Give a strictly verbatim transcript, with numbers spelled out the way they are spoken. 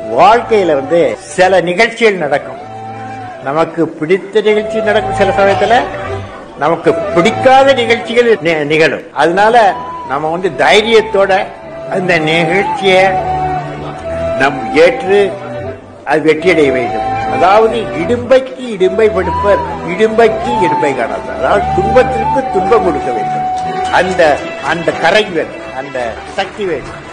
வாழ்க்கையில வந்து சில நிகழ்ச்சிகள் நடக்கும். நமக்கு பிடித்த நிகழ்ச்சி நடக்கும், சில சமயத்துல நமக்கு பிடிக்காத நிகழ்ச்சிகள் நிகழும். அதனால நம்ம வந்து தைரியத்தோட அந்த நிகழ்ச்சியை நம் ஏற்று அது வெற்றியடைய வேண்டும். அதாவது இடும்பைக்கு இடும்பை படுப்பர், இடும்பைக்கு இடும்பை காணாது. அதாவது துன்பத்திற்கு துன்பம் கொடுக்க வேண்டும். அந்த அந்த கரை வேணும், அந்த சக்தி வேணும்.